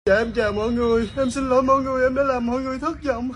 Dạ em chào mọi người, em xin lỗi mọi người, em đã làm mọi người thất vọng.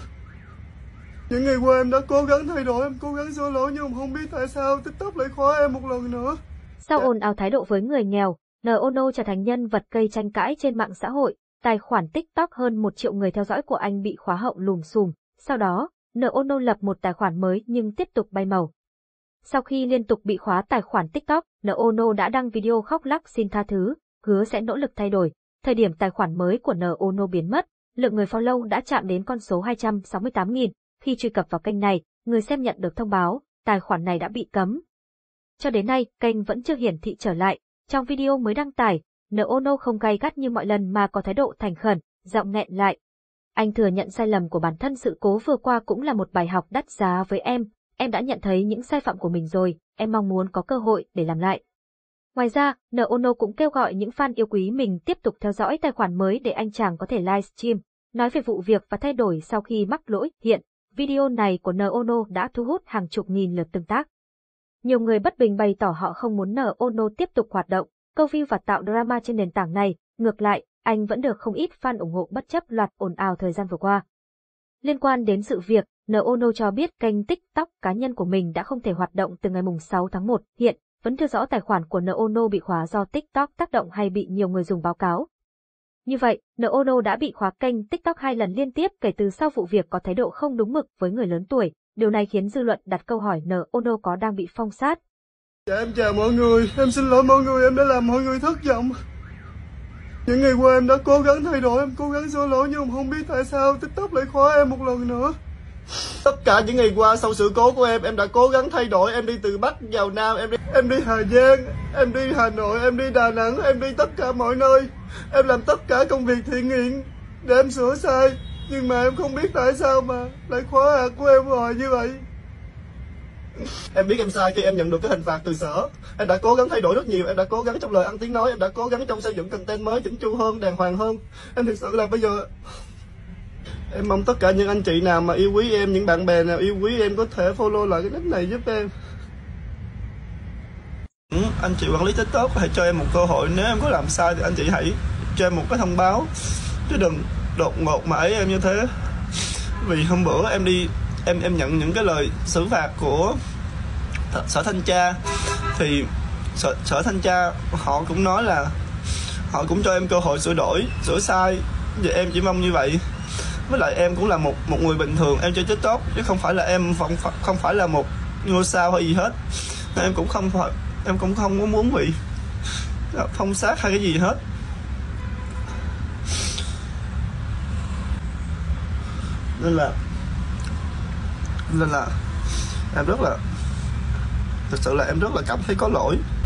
Những ngày qua em đã cố gắng thay đổi, em cố gắng sửa lỗi nhưng không biết tại sao TikTok lại khóa em một lần nữa. Sau ồn ào thái độ với người nghèo, N.O.N.O trở thành nhân vật gây tranh cãi trên mạng xã hội. Tài khoản TikTok hơn 1 triệu người theo dõi của anh bị khóa hậu lùm xùm. Sau đó, N.O.N.O lập một tài khoản mới nhưng tiếp tục bay màu. Sau khi liên tục bị khóa tài khoản TikTok, N.O.N.O đã đăng video khóc lóc xin tha thứ, hứa sẽ nỗ lực thay đổi. Thời điểm tài khoản mới của N.O.N.O biến mất, lượng người follow đã chạm đến con số 268.000. Khi truy cập vào kênh này, người xem nhận được thông báo, tài khoản này đã bị cấm. Cho đến nay, kênh vẫn chưa hiển thị trở lại. Trong video mới đăng tải, N.O.N.O không gay gắt như mọi lần mà có thái độ thành khẩn, giọng nghẹn lại. Anh thừa nhận sai lầm của bản thân, sự cố vừa qua cũng là một bài học đắt giá với em đã nhận thấy những sai phạm của mình rồi, em mong muốn có cơ hội để làm lại. Ngoài ra, N.O.N.O cũng kêu gọi những fan yêu quý mình tiếp tục theo dõi tài khoản mới để anh chàng có thể livestream, nói về vụ việc và thay đổi sau khi mắc lỗi. Hiện, video này của N.O.N.O đã thu hút hàng chục nghìn lượt tương tác. Nhiều người bất bình bày tỏ họ không muốn N.O.N.O tiếp tục hoạt động, câu view và tạo drama trên nền tảng này. Ngược lại, anh vẫn được không ít fan ủng hộ bất chấp loạt ồn ào thời gian vừa qua. Liên quan đến sự việc, N.O.N.O cho biết kênh TikTok cá nhân của mình đã không thể hoạt động từ ngày 6 tháng 1. Hiện, vẫn chưa rõ tài khoản của N.O.N.O bị khóa do TikTok tác động hay bị nhiều người dùng báo cáo. Như vậy, N.O.N.O đã bị khóa kênh TikTok 2 lần liên tiếp kể từ sau vụ việc có thái độ không đúng mực với người lớn tuổi. Điều này khiến dư luận đặt câu hỏi N.O.N.O có đang bị phong sát. Dạ em chào mọi người, em xin lỗi mọi người, em đã làm mọi người thất vọng. Những ngày qua em đã cố gắng thay đổi, em cố gắng sửa lỗi nhưng không biết tại sao TikTok lại khóa em một lần nữa. Tất cả những ngày qua sau sự cố của em đã cố gắng thay đổi, em đi từ Bắc vào Nam, em đi Hà Giang, em đi Hà Nội, em đi Đà Nẵng, em đi tất cả mọi nơi. Em làm tất cả công việc thiện nguyện để em sửa sai, nhưng mà em không biết tại sao mà lại khóa hạt của em hoài như vậy. Em biết em sai khi em nhận được cái hình phạt từ sở. Em đã cố gắng thay đổi rất nhiều, em đã cố gắng trong lời ăn tiếng nói, em đã cố gắng trong xây dựng content mới chỉnh chu hơn, đàng hoàng hơn. Em thực sự là bây giờ em mong tất cả những anh chị nào mà yêu quý em, những bạn bè nào yêu quý em có thể follow lại cái nick này giúp em. Anh chị quản lý TikTok hãy cho em một cơ hội, nếu em có làm sai thì anh chị hãy cho em một cái thông báo, chứ đừng đột ngột mà ấy em như thế. Vì hôm bữa em nhận những cái lời xử phạt của sở thanh tra, thì sở thanh tra họ cũng nói là họ cũng cho em cơ hội sửa đổi, sửa sai. Vậy em chỉ mong như vậy. Với lại em cũng là một người bình thường, em chơi TikTok chứ không phải là không phải là một ngôi sao hay gì hết. Em cũng không có muốn bị phong sát hay cái gì hết. Nên là em rất là, thực sự là em rất là cảm thấy có lỗi.